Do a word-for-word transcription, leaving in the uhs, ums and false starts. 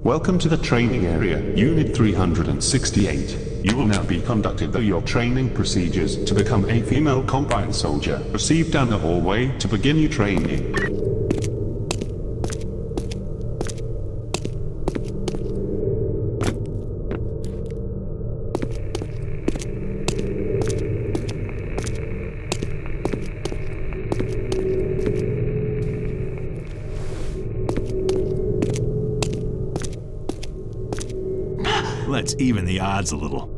Welcome to the training area, Unit three hundred sixty-eight. You will now be conducted through your training procedures to become a female combined soldier. Proceed down the hallway to begin your training. Let's even the odds a little.